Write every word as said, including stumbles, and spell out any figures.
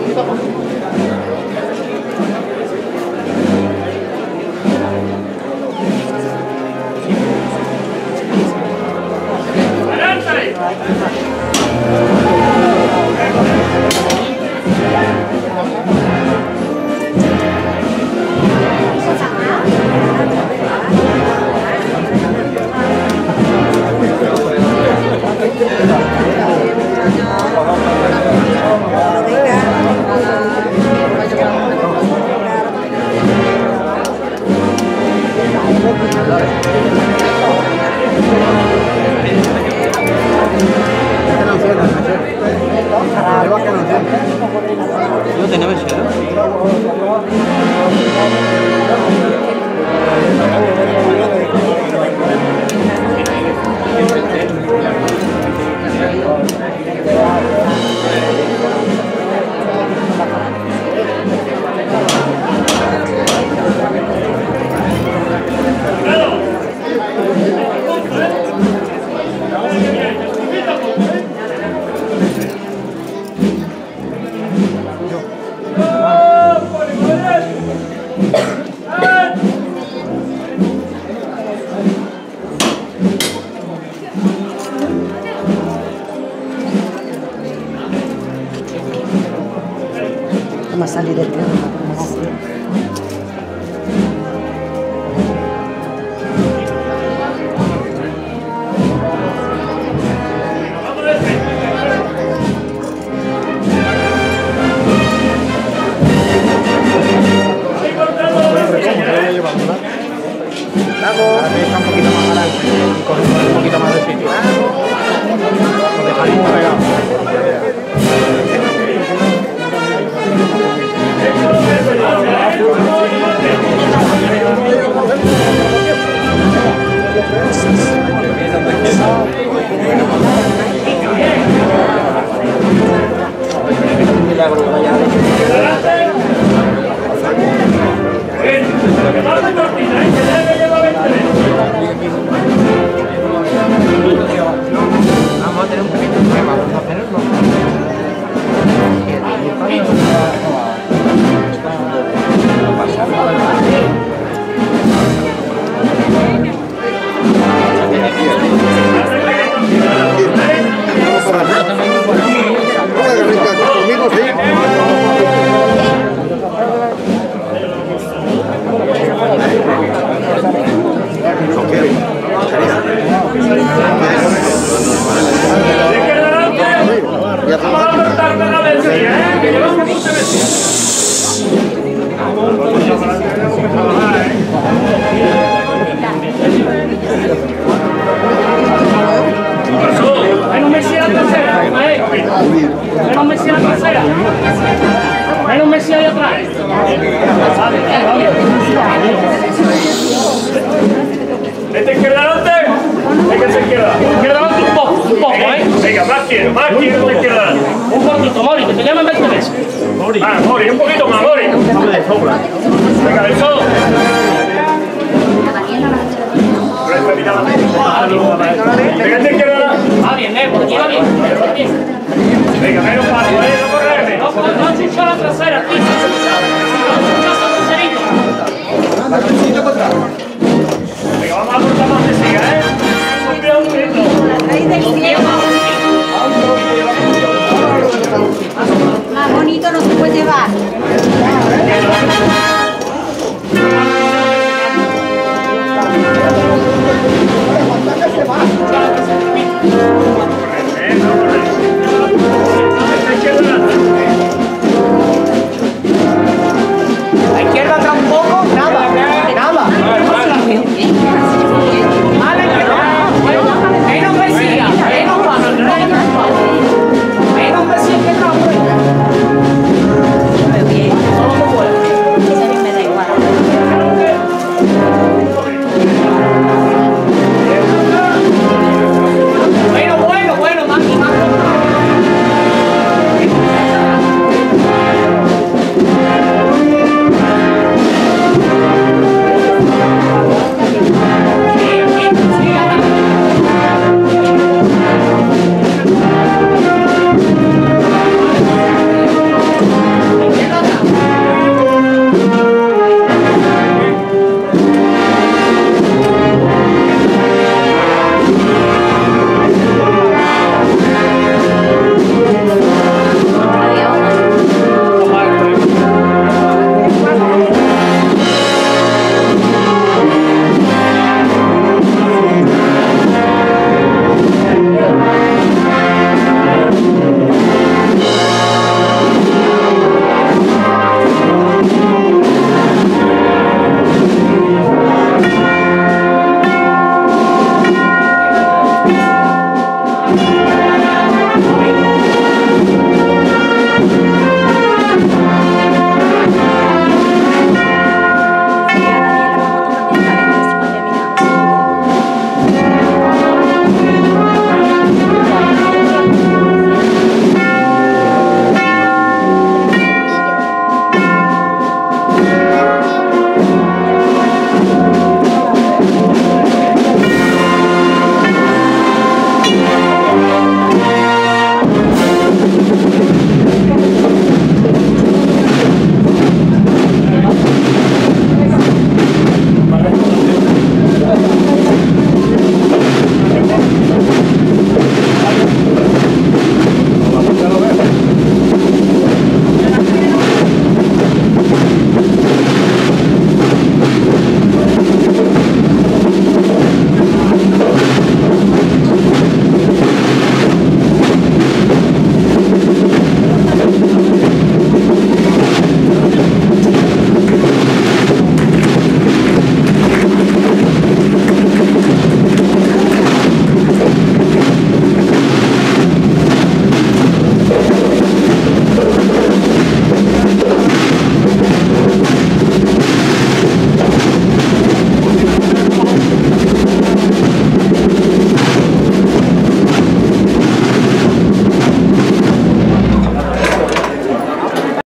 Vamos a salir del tren. Ahora que está un poquito más adelante y con un poquito más de sitio. Lo dejamos pegado. Vamos a tener un pequeño problema, vamos a tenerlo. Menos Messi a la tercera, menos Messi a la tercera, menos Messi ahí atrás. ¿Este izquierda adelante? ¿Es que se izquierda? Izquierda adelante un poco, un poco, ¿eh? Venga, más quiero, más quiero de izquierda adelante. Un poquito, Mori, que te llaman veinte veces. Mori. Ah, Mori, un poquito más, Mori. Venga, del sol. Venga, este izquierda. Va bien, eh, por aquí va bien. Venga, menos paso, eh, no correrme. No, porque no has hecho la trasera, tío. Venga, vamos a cortar más de siga, eh. Un cuidado, un minuto.